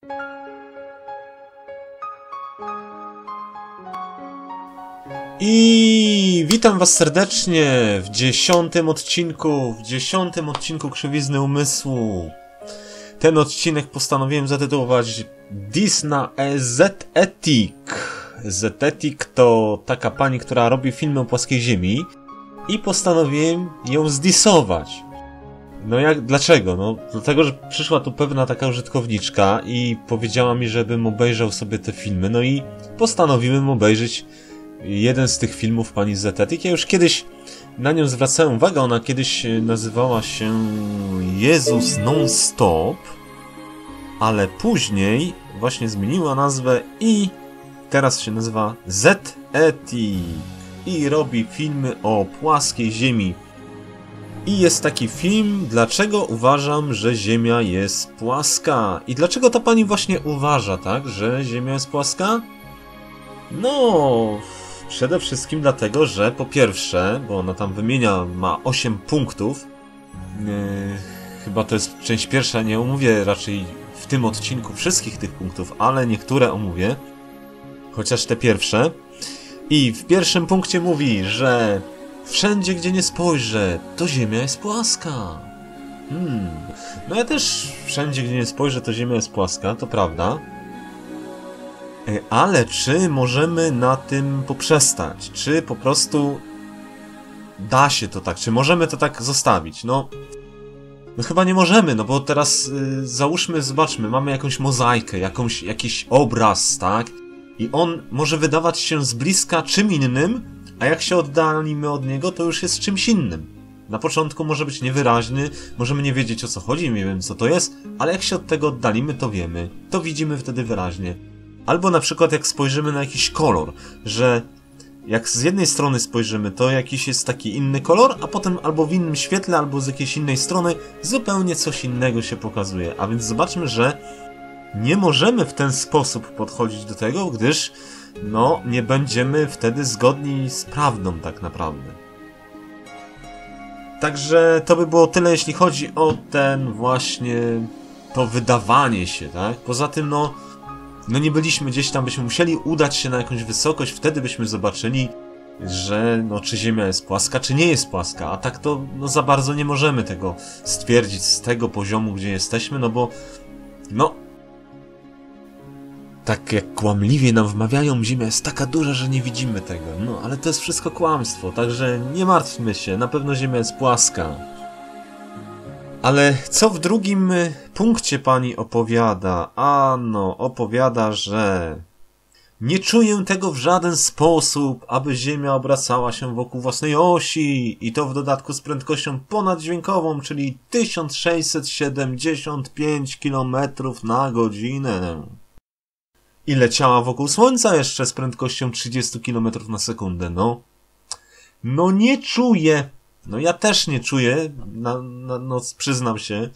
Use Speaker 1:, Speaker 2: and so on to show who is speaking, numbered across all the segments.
Speaker 1: I witam was serdecznie w 10. odcinku Krzywizny Umysłu. Ten odcinek postanowiłem zatytułować Disna Zetetic. Zetetic to taka pani, która robi filmy o płaskiej ziemi i postanowiłem ją zdisować. Dlaczego? No, dlatego, że przyszła tu pewna taka użytkowniczka i powiedziała mi, żebym obejrzał sobie te filmy, no i postanowiłem obejrzeć jeden z tych filmów pani Zetetic. Ja już kiedyś na nią zwracałem uwagę, ona kiedyś nazywała się Jezus Non-Stop, ale później właśnie zmieniła nazwę i teraz się nazywa Zetetic i robi filmy o płaskiej ziemi. I jest taki film, dlaczego uważam, że Ziemia jest płaska. I dlaczego ta pani właśnie uważa, tak, że Ziemia jest płaska? No, przede wszystkim dlatego, że po pierwsze, bo ona tam wymienia, ma 8 punktów. Chyba to jest część pierwsza, nie omówię raczej w tym odcinku wszystkich tych punktów, ale niektóre omówię. Chociaż te pierwsze. I w pierwszym punkcie mówi, że wszędzie, gdzie nie spojrzę, to Ziemia jest płaska. No ja też wszędzie, gdzie nie spojrzę, to Ziemia jest płaska, to prawda. Ale czy możemy na tym poprzestać? Czy po prostu da się to tak? Czy możemy to tak zostawić? No chyba nie możemy, no bo teraz załóżmy, zobaczmy, mamy jakąś mozaikę, jakiś obraz, tak? I on może wydawać się z bliska czym innym, a jak się oddalimy od niego, to już jest czymś innym. Na początku może być niewyraźny, możemy nie wiedzieć, o co chodzi, nie wiem, co to jest, ale jak się od tego oddalimy, to wiemy. To widzimy wtedy wyraźnie. Albo na przykład jak spojrzymy na jakiś kolor, że jak z jednej strony spojrzymy, to jakiś jest taki inny kolor, a potem albo w innym świetle, albo z jakiejś innej strony zupełnie coś innego się pokazuje. A więc zobaczmy, że nie możemy w ten sposób podchodzić do tego, gdyż no, nie będziemy wtedy zgodni z prawdą tak naprawdę. Także to by było tyle, jeśli chodzi o ten właśnie to wydawanie się, tak? Poza tym, no nie byliśmy gdzieś tam, byśmy musieli udać się na jakąś wysokość, wtedy byśmy zobaczyli, że no, czy Ziemia jest płaska, czy nie jest płaska, a tak to no, za bardzo nie możemy tego stwierdzić z tego poziomu, gdzie jesteśmy, no bo no tak jak kłamliwie nam wmawiają, Ziemia jest taka duża, że nie widzimy tego. No, ale to jest wszystko kłamstwo, także nie martwmy się, na pewno Ziemia jest płaska. Ale co w drugim punkcie pani opowiada? Ano, opowiada, że nie czuję tego w żaden sposób, aby Ziemia obracała się wokół własnej osi i to w dodatku z prędkością ponaddźwiękową, czyli 1675 km na godzinę. I leciała wokół Słońca jeszcze z prędkością 30 km na sekundę, no. No nie czuję. No ja też nie czuję, no przyznam się.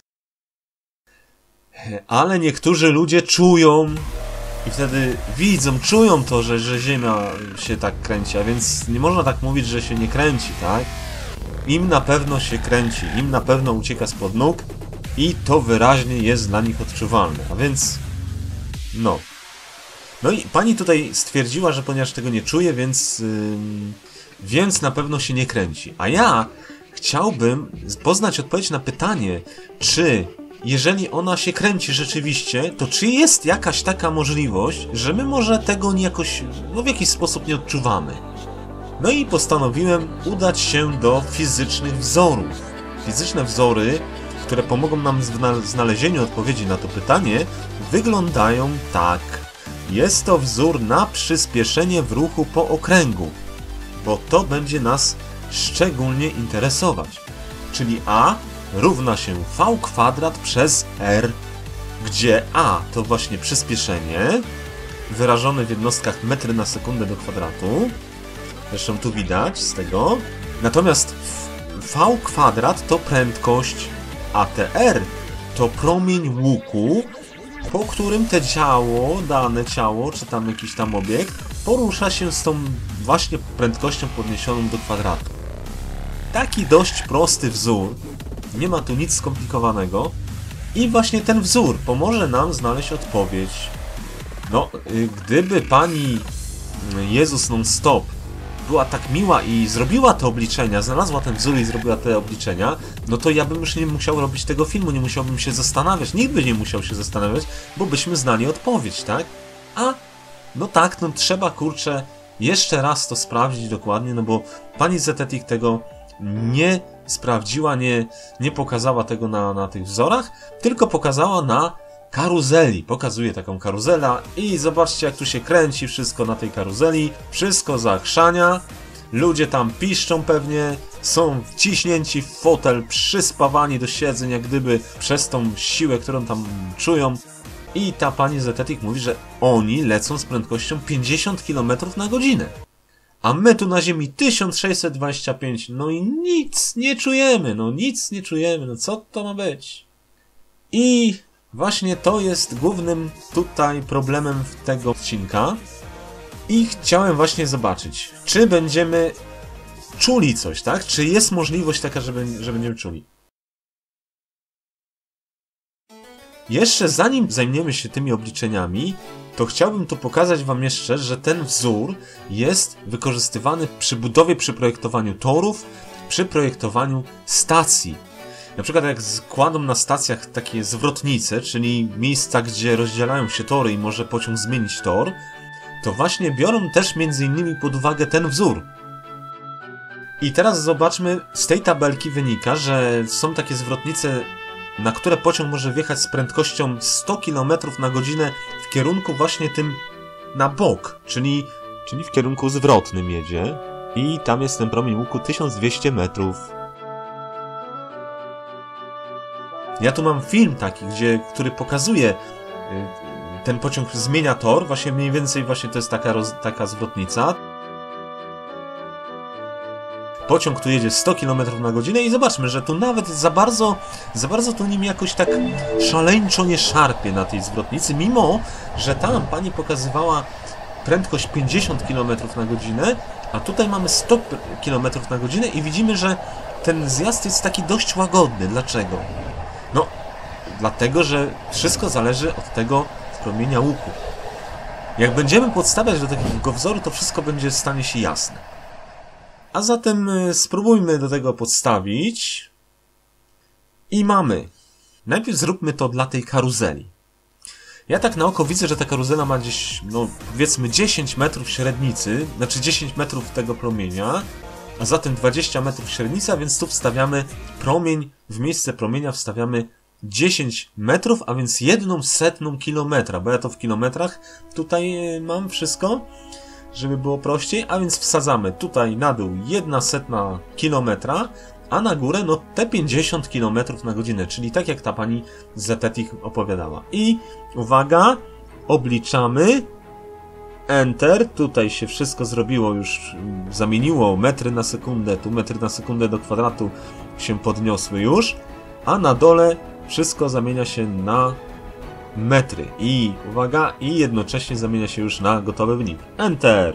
Speaker 1: Ale niektórzy ludzie czują i wtedy widzą, czują to, że Ziemia się tak kręci, a więc nie można tak mówić, że się nie kręci, tak? Im na pewno się kręci, im na pewno ucieka spod nóg i to wyraźnie jest dla nich odczuwalne, a więc no. No i pani tutaj stwierdziła, że ponieważ tego nie czuje, więc na pewno się nie kręci. A ja chciałbym poznać odpowiedź na pytanie, czy jeżeli ona się kręci rzeczywiście, to czy jest jakaś taka możliwość, że my może tego jakoś, w jakiś sposób nie odczuwamy. No i postanowiłem udać się do fizycznych wzorów. Fizyczne wzory, które pomogą nam w znalezieniu odpowiedzi na to pytanie, wyglądają tak. Jest to wzór na przyspieszenie w ruchu po okręgu, bo to będzie nas szczególnie interesować. Czyli A równa się V² przez R, gdzie A to właśnie przyspieszenie, wyrażone w jednostkach metry na sekundę do kwadratu. Zresztą tu widać z tego. Natomiast V² to prędkość, a TR to promień łuku, po którym te dane ciało, czy tam jakiś tam obiekt, porusza się z tą właśnie prędkością podniesioną do kwadratu. Taki dość prosty wzór, nie ma tu nic skomplikowanego, I właśnie ten wzór pomoże nam znaleźć odpowiedź. No, gdyby pani Jezus non-stop była tak miła i zrobiła te obliczenia, znalazła ten wzór i zrobiła te obliczenia, no to ja bym już nie musiał robić tego filmu, nie musiałbym się zastanawiać, nikt by nie musiał się zastanawiać, bo byśmy znali odpowiedź, tak? A, no tak, no trzeba, kurczę, jeszcze raz to sprawdzić dokładnie, no bo pani Zetetic tego nie sprawdziła, nie pokazała tego na tych wzorach, tylko pokazała na karuzeli. Pokazuje taką karuzelę i zobaczcie, jak tu się kręci wszystko na tej karuzeli. Wszystko zachrzania. Ludzie tam piszczą pewnie, są wciśnięci w fotel, przyspawani do siedzeń, jak gdyby przez tą siłę, którą tam czują. I ta pani Zetetic mówi, że oni lecą z prędkością 50 km na godzinę. A my tu na Ziemi 1625, no i nic nie czujemy, no co to ma być? I właśnie to jest głównym tutaj problemem tego odcinka. I chciałem właśnie zobaczyć, czy będziemy czuli coś, tak? Czy jest możliwość taka, że będziemy czuli? Jeszcze zanim zajmiemy się tymi obliczeniami, to chciałbym tu pokazać wam jeszcze, że ten wzór jest wykorzystywany przy budowie, przy projektowaniu torów, przy projektowaniu stacji. Na przykład jak kładą na stacjach takie zwrotnice, czyli miejsca, gdzie rozdzielają się tory i może pociąg zmienić tor, to właśnie biorą też między innymi pod uwagę ten wzór. I teraz zobaczmy, z tej tabelki wynika, że są takie zwrotnice, na które pociąg może wjechać z prędkością 100 km na godzinę w kierunku właśnie tym na bok, czyli w kierunku zwrotnym jedzie. I tam jest ten promień łuku 1200 metrów. Ja tu mam film taki, który pokazuje, ten pociąg zmienia tor, właśnie mniej więcej właśnie to jest taka zwrotnica. Pociąg tu jedzie 100 km na godzinę i zobaczmy, że tu nawet za bardzo tu nim jakoś tak szaleńczo nie szarpie na tej zwrotnicy, mimo że tam pani pokazywała prędkość 50 km na godzinę, a tutaj mamy 100 km na godzinę i widzimy, że ten zjazd jest taki dość łagodny. Dlaczego? No, dlatego, że wszystko zależy od tego promienia łuku. Jak będziemy podstawiać do takiego wzoru, to wszystko będzie stanie się jasne. A zatem spróbujmy do tego podstawić. I mamy. Najpierw zróbmy to dla tej karuzeli. Ja tak na oko widzę, że ta karuzela ma gdzieś, no powiedzmy 10 metrów średnicy, znaczy 10 metrów tego promienia, a zatem 20 metrów średnica, więc tu wstawiamy promień, w miejsce promienia wstawiamy 10 metrów, a więc 1/100 kilometra, bo ja to w kilometrach tutaj mam wszystko, żeby było prościej, a więc wsadzamy tutaj na dół 1/100 kilometra, a na górę no te 50 km na godzinę, czyli tak jak ta pani Zetetic opowiadała. I uwaga, obliczamy, Enter, tutaj się wszystko zrobiło, już zamieniło metry na sekundę, tu metry na sekundę do kwadratu się podniosły już, a na dole wszystko zamienia się na metry. I uwaga, i jednocześnie zamienia się już na gotowy wynik. Enter!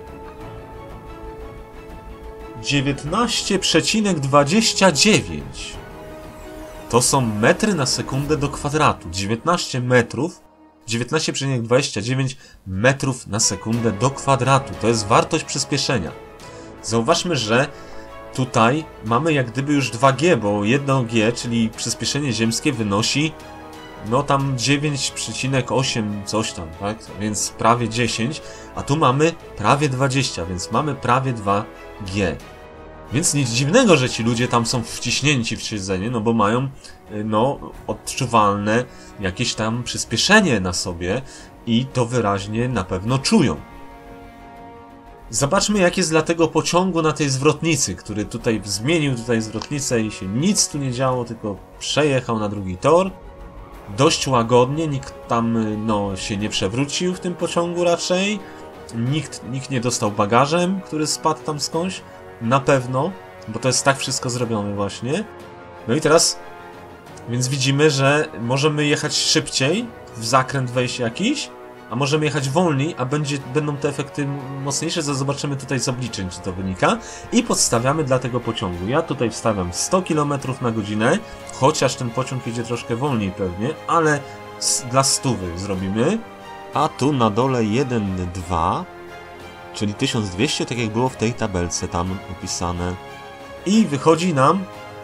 Speaker 1: 19,29 to są metry na sekundę do kwadratu. 19 metrów, 19,29 metrów na sekundę do kwadratu. To jest wartość przyspieszenia. Zauważmy, że tutaj mamy jak gdyby już 2G, bo 1G, czyli przyspieszenie ziemskie wynosi no tam 9,8 coś tam, tak? Więc prawie 10, a tu mamy prawie 20, więc mamy prawie 2G. Więc nic dziwnego, że ci ludzie tam są wciśnięci w siedzenie, no bo mają no odczuwalne jakieś tam przyspieszenie na sobie i to wyraźnie na pewno czują. Zobaczmy, jak jest dla tego pociągu na tej zwrotnicy, który tutaj zmienił zwrotnicę i się nic tu nie działo, tylko przejechał na drugi tor. Dość łagodnie, nikt tam no, się nie przewrócił w tym pociągu raczej. Nikt nie dostał bagażem, który spadł tam skądś. Na pewno, bo to jest tak wszystko zrobione właśnie. No i teraz, więc widzimy, że możemy jechać szybciej, w zakręt wejść jakiś, a możemy jechać wolniej, a będą te efekty mocniejsze, zobaczymy tutaj z obliczeń, czy to wynika. I podstawiamy dla tego pociągu. Ja tutaj wstawiam 100 km na godzinę, chociaż ten pociąg jedzie troszkę wolniej pewnie, ale dla 100 zrobimy. A tu na dole 1,2, czyli 1200, tak jak było w tej tabelce tam opisane. I wychodzi nam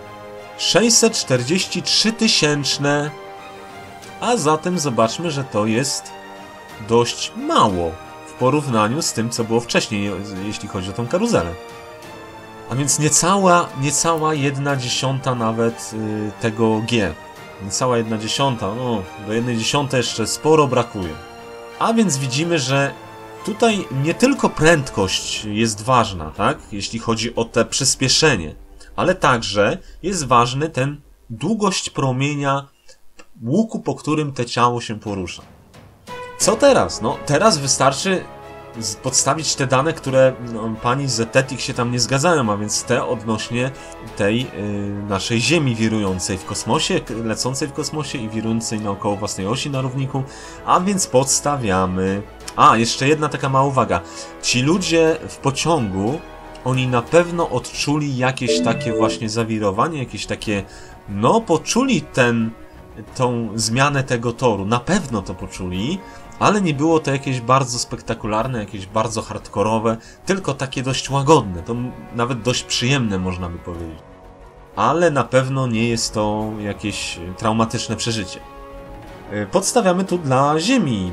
Speaker 1: 643 tysięczne. A zatem zobaczmy, że to jest dość mało w porównaniu z tym, co było wcześniej, jeśli chodzi o tą karuzelę. A więc niecała 1/10 nawet tego G. Niecała 1/10, no do 1/10 jeszcze sporo brakuje. A więc widzimy, że tutaj nie tylko prędkość jest ważna, tak? Jeśli chodzi o te przyspieszenie, ale także jest ważny ten długość promienia łuku, po którym to ciało się porusza. Co teraz? No teraz wystarczy podstawić te dane, które pani z Zetetic się tam nie zgadzają, a więc te odnośnie tej naszej Ziemi wirującej w kosmosie, lecącej w kosmosie i wirującej naokoło własnej osi na równiku, a więc podstawiamy. A, jeszcze jedna taka mała uwaga. Ci ludzie w pociągu, oni na pewno odczuli jakieś takie właśnie zawirowanie, jakieś takie, no poczuli tą zmianę tego toru, na pewno to poczuli, ale nie było to jakieś bardzo spektakularne, jakieś bardzo hardkorowe, tylko takie dość łagodne, to nawet dość przyjemne można by powiedzieć. Ale na pewno nie jest to jakieś traumatyczne przeżycie. Podstawiamy tu dla Ziemi,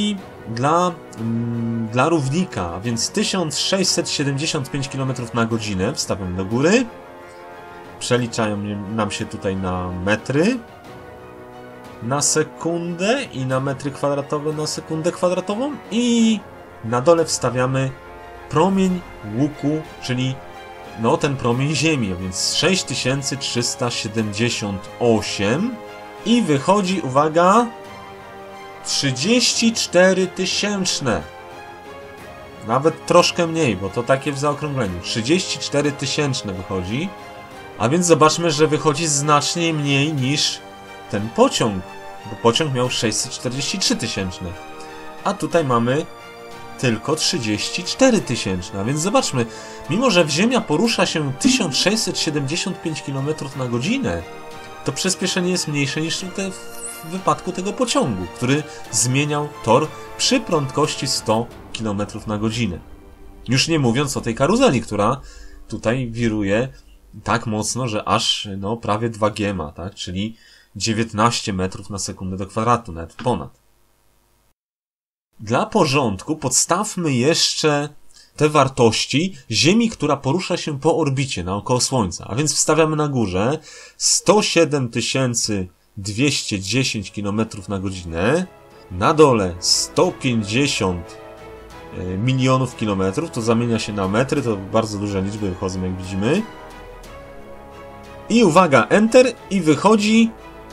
Speaker 1: dla równika, a więc 1675 km na godzinę wstawiam do góry. Przeliczają nam się tutaj na metry na sekundę i na metry kwadratowe na sekundę kwadratową i na dole wstawiamy promień łuku, czyli no ten promień Ziemi, a więc 6378 i wychodzi, uwaga, 34 tysięczne. Nawet troszkę mniej, bo to takie w zaokrągleniu. 34 tysięczne wychodzi, a więc zobaczmy, że wychodzi znacznie mniej niż ten pociąg, bo pociąg miał 643 tysięczne, a tutaj mamy tylko 34 tysięczne, a więc zobaczmy, mimo że Ziemia porusza się 1675 km na godzinę, to przyspieszenie jest mniejsze niż w wypadku tego pociągu, który zmieniał tor przy prędkości 100 km na godzinę. Już nie mówiąc o tej karuzeli, która tutaj wiruje tak mocno, że aż no, prawie 2G ma, tak? Czyli 19 metrów na sekundę do kwadratu, nawet ponad. Dla porządku podstawmy jeszcze te wartości Ziemi, która porusza się po orbicie naokoło Słońca. A więc wstawiamy na górze 107 210 km na godzinę, na dole 150 milionów kilometrów, to zamienia się na metry, to bardzo duże liczby wychodzą, jak widzimy. I uwaga, Enter i wychodzi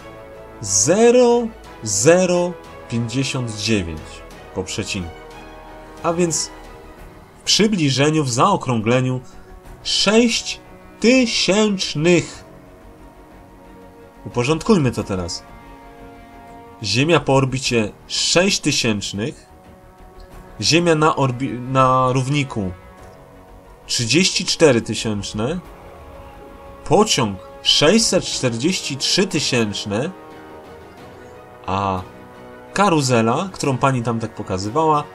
Speaker 1: 0,059 po przecinku. A więc w przybliżeniu, w zaokrągleniu 6 tysięcznych. Uporządkujmy to teraz. Ziemia po orbicie 6 tysięcznych, Ziemia na równiku 34 tysięczne, pociąg 643 tysięczne, a karuzela, którą pani tam tak pokazywała,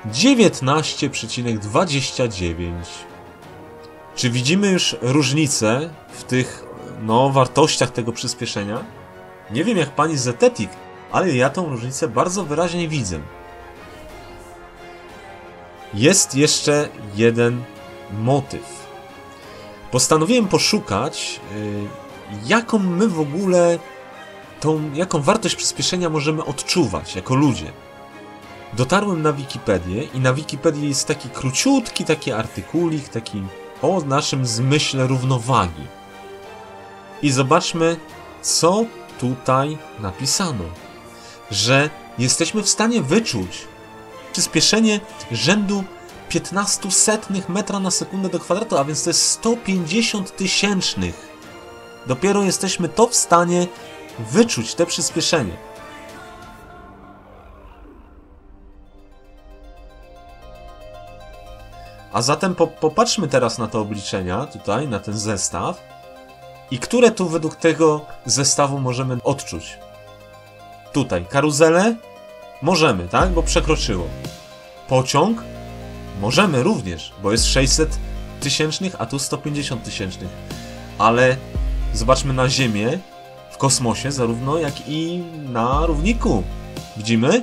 Speaker 1: 19,29. Czy widzimy już różnicę w tych wartościach tego przyspieszenia? Nie wiem jak pani z Zetetic, ale ja tą różnicę bardzo wyraźnie widzę. Jest jeszcze jeden motyw. Postanowiłem poszukać, jaką my w ogóle jaką wartość przyspieszenia możemy odczuwać jako ludzie. Dotarłem na Wikipedię i na Wikipedii jest taki króciutki taki artykulik, taki o naszym zmyśle równowagi. I zobaczmy, co tutaj napisano. Że jesteśmy w stanie wyczuć przyspieszenie rzędu 0,15 metra na sekundę do kwadratu, a więc to jest 150 tysięcznych. Dopiero jesteśmy to w stanie wyczuć, te przyspieszenie. A zatem popatrzmy teraz na te obliczenia, tutaj, na ten zestaw. I które tu według tego zestawu możemy odczuć? Tutaj, karuzelę? Możemy, tak? Bo przekroczyło. Pociąg? Możemy również, bo jest 600 tysięcznych, a tu 150 tysięcznych. Ale zobaczmy na Ziemię w kosmosie, zarówno jak i na równiku. Widzimy?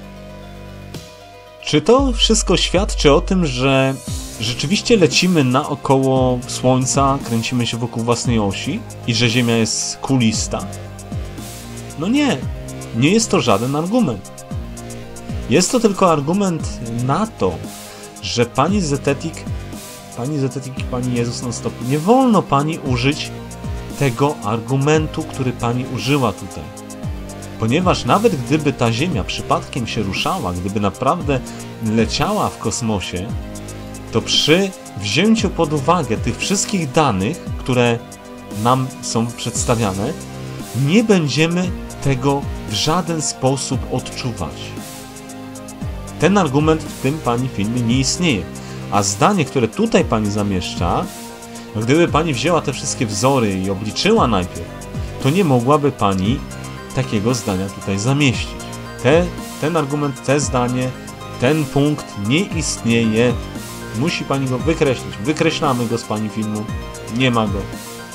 Speaker 1: Czy to wszystko świadczy o tym, że rzeczywiście lecimy naokoło Słońca, kręcimy się wokół własnej osi i że Ziemia jest kulista? No nie, nie jest to żaden argument. Jest to tylko argument na to, że pani Zetetik i pani Jezus non-stop, nie wolno pani użyć tego argumentu, który pani użyła tutaj. Ponieważ nawet gdyby ta Ziemia przypadkiem się ruszała, gdyby naprawdę leciała w kosmosie, to przy wzięciu pod uwagę tych wszystkich danych, które nam są przedstawiane, nie będziemy tego w żaden sposób odczuwać. Ten argument w tym pani filmie nie istnieje. A zdanie, które tutaj pani zamieszcza, no gdyby pani wzięła te wszystkie wzory i obliczyła najpierw, to nie mogłaby pani takiego zdania tutaj zamieścić. Ten argument, te zdanie, ten punkt nie istnieje. Musi pani go wykreślić. Wykreślamy go z pani filmu. Nie ma go.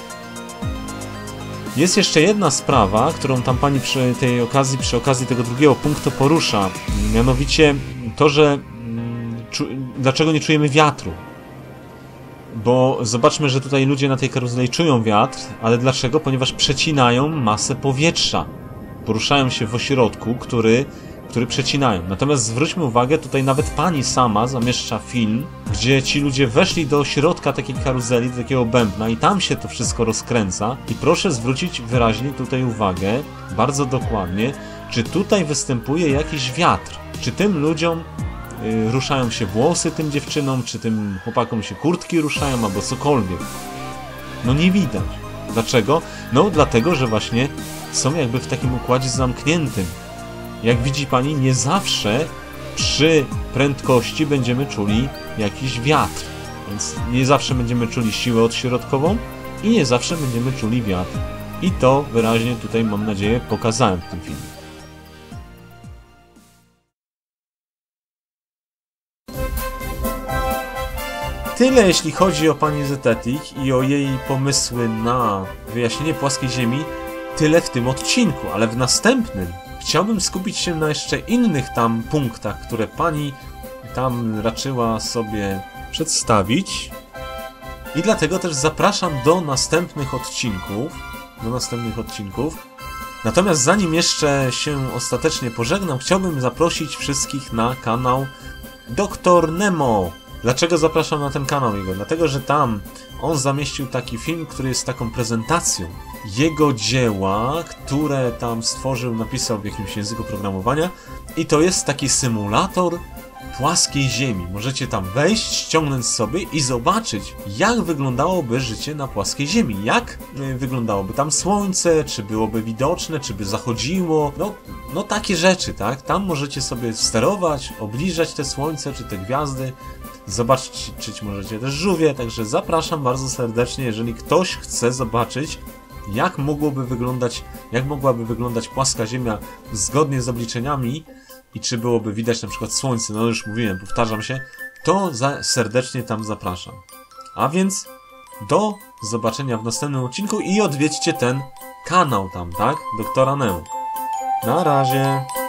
Speaker 1: Jest jeszcze jedna sprawa, którą tam pani przy okazji tego drugiego punktu porusza. Mianowicie to, że dlaczego nie czujemy wiatru? Bo zobaczmy, że tutaj ludzie na tej karuzeli czują wiatr, ale dlaczego? Ponieważ przecinają masę powietrza. Poruszają się w ośrodku, który przecinają. Natomiast zwróćmy uwagę, tutaj nawet pani sama zamieszcza film, gdzie ci ludzie weszli do środka takiej karuzeli, do takiego bębna i tam się to wszystko rozkręca. I proszę zwrócić wyraźnie tutaj uwagę, bardzo dokładnie, czy tutaj występuje jakiś wiatr. Czy tym ludziom ruszają się włosy, tym dziewczynom, czy tym chłopakom się kurtki ruszają, albo cokolwiek. No nie widać. Dlaczego? No dlatego, że właśnie są jakby w takim układzie zamkniętym. Jak widzi pani, nie zawsze przy prędkości będziemy czuli jakiś wiatr. Więc nie zawsze będziemy czuli siłę odśrodkową i nie zawsze będziemy czuli wiatr. I to wyraźnie tutaj, mam nadzieję, pokazałem w tym filmie. Tyle jeśli chodzi o pani Zetetik i o jej pomysły na wyjaśnienie płaskiej Ziemi, tyle w tym odcinku, ale w następnym chciałbym skupić się na jeszcze innych tam punktach, które pani tam raczyła sobie przedstawić. I dlatego też zapraszam do następnych odcinków. Natomiast zanim jeszcze się ostatecznie pożegnam, chciałbym zaprosić wszystkich na kanał Dr. Nemo. Dlaczego zapraszam na ten kanał jego? Dlatego, że tam on zamieścił taki film, który jest taką prezentacją jego dzieła, które tam stworzył, napisał w jakimś języku programowania i to jest taki symulator płaskiej Ziemi. Możecie tam wejść, ściągnąć sobie i zobaczyć, jak wyglądałoby życie na płaskiej Ziemi. Jak wyglądałoby tam słońce, czy byłoby widoczne, czy by zachodziło. No takie rzeczy, tak? Tam możecie sobie sterować, obliżać te słońce, czy te gwiazdy. Zobaczyć możecie też żółwie, także zapraszam bardzo serdecznie, jeżeli ktoś chce zobaczyć, jak mogłaby wyglądać płaska Ziemia zgodnie z obliczeniami i czy byłoby widać na przykład słońce, no już mówiłem, powtarzam się, to serdecznie tam zapraszam. A więc do zobaczenia w następnym odcinku i odwiedźcie ten kanał tam, tak? Doktora Nemo. Na razie.